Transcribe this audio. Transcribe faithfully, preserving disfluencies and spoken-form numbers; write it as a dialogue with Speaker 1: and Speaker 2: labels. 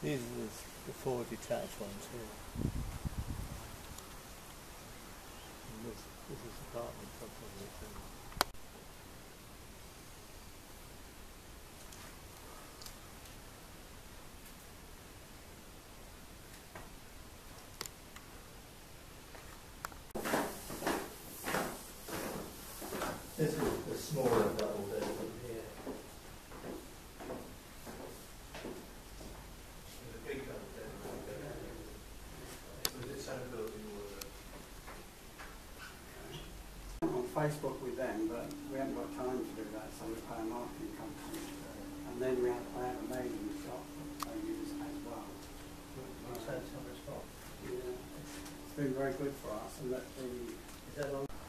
Speaker 1: These are the, the four detached ones here. And this, this is apartment top of it. This is the smaller double bedroom here. There's a big double bedroom there. Was its own building or
Speaker 2: on Facebook with them, but we haven't got time to do that, so we pay a marketing company. And then we have, I have a mailing shop that I use as well.
Speaker 1: you said some response?
Speaker 2: Yeah, it's been very good for us, and that the
Speaker 1: Is that long?